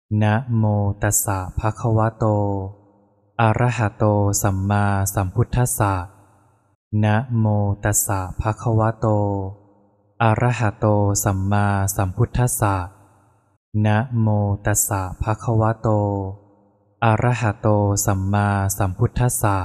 นะโมตัสสะภะคะวะโตอะระหะโตสัมมาสัมพุทธัสสะนะโมตัสสะภะคะวะโตอะระหะโตสัมมาสัมพุทธัสสะนะโมตัสสะภะคะวะโตอะระหะโตสัมมาสัมพุทธัสสะ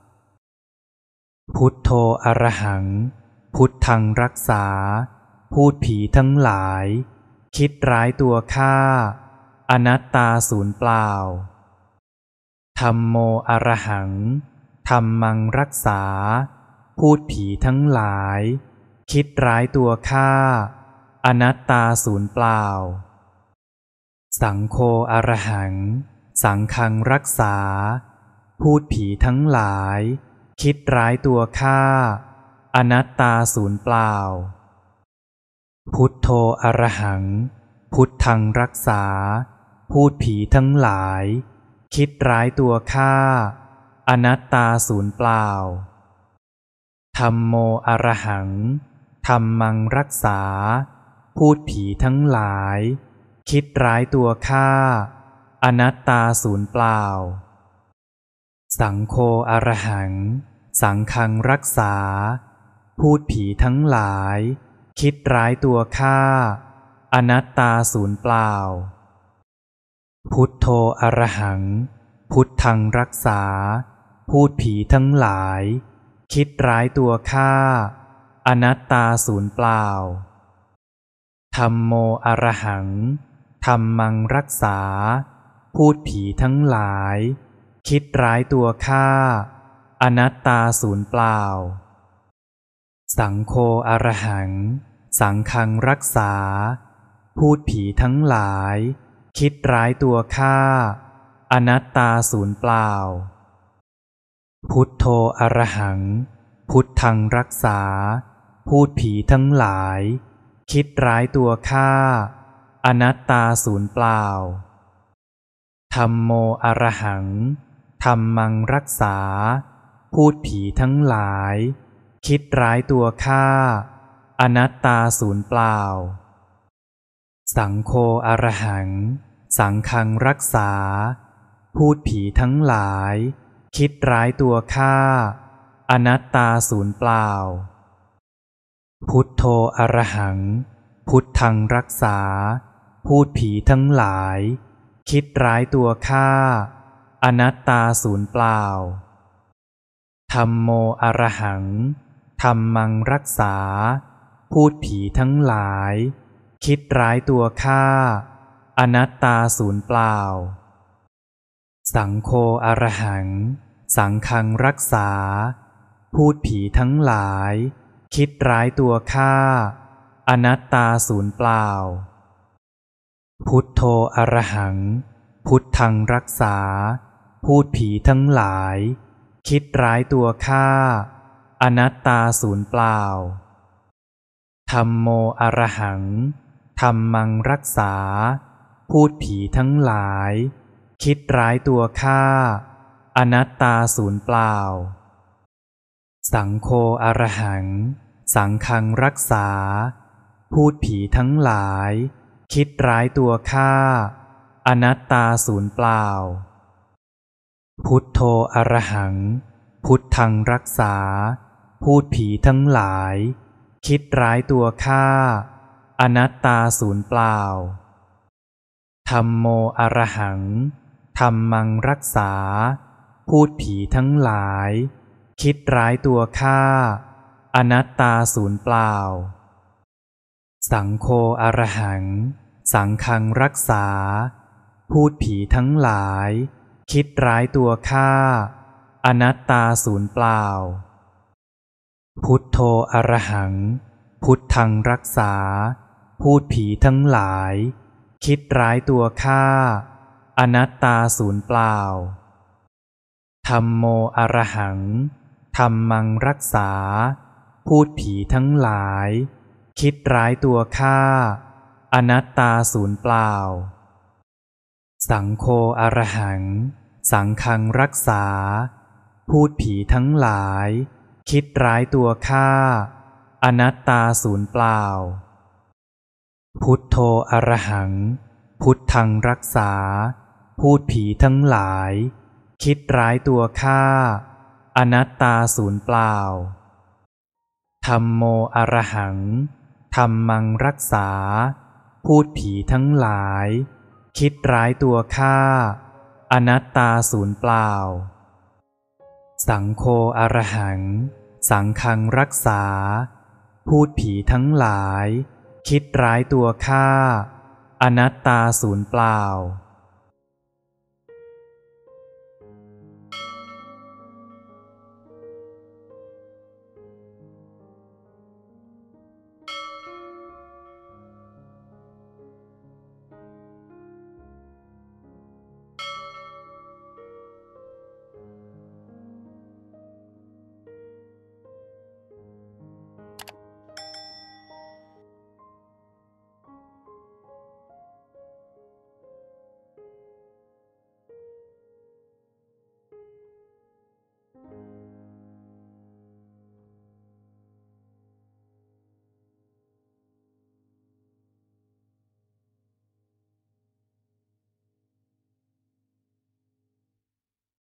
พุทโธอะระหังพุทธังรักษาพูดผีทั้งหลายคิดร้ายตัวข้าอนัตตาสูญเปล่าธัมโมอะระหังธัมมังรักษาพูดผีทั้งหลายคิดร้ายตัวข้าอนัตตาสูญเปล่าสังโฆอะระหังสังฆังรักษาพูดผีทั้งหลายคิดร้ายตัวข้าอนัตตาสูญเปล่าพุทโธอะระหังพุทธังรักษาพูดผีทั้งหลายคิดร้ายตัวข้าอนัตตาสูญเปล่าธัมโมอะระหังธัมมังรักษาพูดผีทั้งหลายคิดร้ายตัวข้าอนัตตาสูญเปล่าสังโฆอะระหังสังฆังรักษาพูดผีทั้งหลายคิดร้ายตัวข้าอนัตตาสูญเปล่าพุทโธอะระหังพุทธังรักษาพูดผีทั้งหลายคิดร้ายตัวข้าอนัตตาสูญเปล่าธัมโมอะระหังธัมมังรักษาพูดผีทั้งหลายคิดร้ายตัวข้าอนัตตาสูญเปล่าสังโฆอะระหังสังฆังรักษาพูดผีทั้งหลายคิดร้ายตัวข้าอนัตตาสูญเปล่าพุทโธอะระหังพุทธังรักษาพูดผีทั้งหลายคิดร้ายตัวข้าอนัตตาสูญเปล่าธัมโมอะระหังธัมมังรักษาพูดผีทั้งหลายคิดร้ายตัวข้าอนัตตาสูญเปล่าสังโฆอะระหังสังฆังรักษาพูดผีทั้งหลายคิดร้ายตัวข้าอนัตตาสูญเปล่าพุทโธอะระหังพุทธังรักษาพูดผีทั้งหลายคิดร้ายตัวข้าอนัตตาสูญเปล่าธัมโมอะระหังธัมมังรักษาพูดผีทั้งหลายคิดร้ายตัวข้าอนัตตาสูญเปล่าสังโฆอะระหังสังฆังรักษาพูดผีทั้งหลายคิดร้ายตัวข้าอนัตตาสูญเปล่าพุทโธอะระหังพุทธังรักษาพูดผีทั้งหลายคิดร้ายตัวข้าอนัตตาสูญเปล่าธัมโมอะระหังธัมมังรักษาพูดผีทั้งหลายคิดร้ายตัวข้าอนัตตาสูญเปล่าสังโฆอะระหังสังฆังรักษาพูดผีทั้งหลายคิดร้ายตัวข้าอนัตตาสูญเปล่าพุทโธอะระหังพุทธังรักษาพูดผีทั้งหลายคิดร้ายตัวข้าอนัตตาสูญเปล่าธัมโมอะระหังธัมมังรักษาพูดผีทั้งหลายคิดร้ายตัวข้าอนัตตาสูญเปล่าสังโฆอะระหังสังฆังรักษาพูดผีทั้งหลายคิดร้ายตัวข้าอนัตตาสูญเปล่าพุทโธอะระหังพุทธังรักษาพูดผีทั้งหลายคิดร้ายตัวข้าอนัตตาสูญเปล่าธัมโมอะระหังธัมมังรักษาพูดผีทั้งหลายคิดร้ายตัวข้าอนัตตาสูญเปล่าสังโฆอะระหังสังฆังรักษาพูดผีทั้งหลายคิดร้ายตัวข้าอนัตตาสูญเปล่าพุทโธอะระหังพุทธังรักษาพูดผีทั้งหลายคิดร้ายตัวข้าอนัตตาสูญเปล่าธัมโมอรหังธัมมังรักษาพูดผีทั้งหลายคิดร้ายตัวข้าอนัตตาสูญเปล่าสังโฆอรหังสังฆังรักษาพูดผีทั้งหลายคิดร้ายตัวข้าอนัตตาสูญเปล่า